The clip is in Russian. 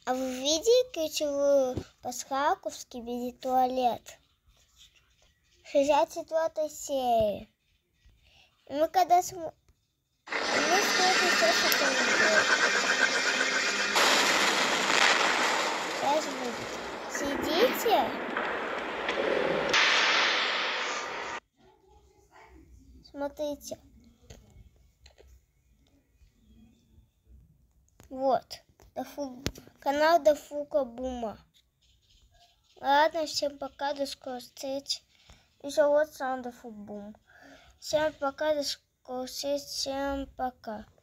А вы видели ключевую пасхалку в Скибиди туалет? 64 серии. И мы когда смотрим все, что там будет. Сейчас будет. Сидите. Смотрите. Вот. Канал Дафука Бума. Ладно, всем пока, до скорой встречи. Еще вот сам Дафук Бум. Всем пока, до скорой встречи, всем пока.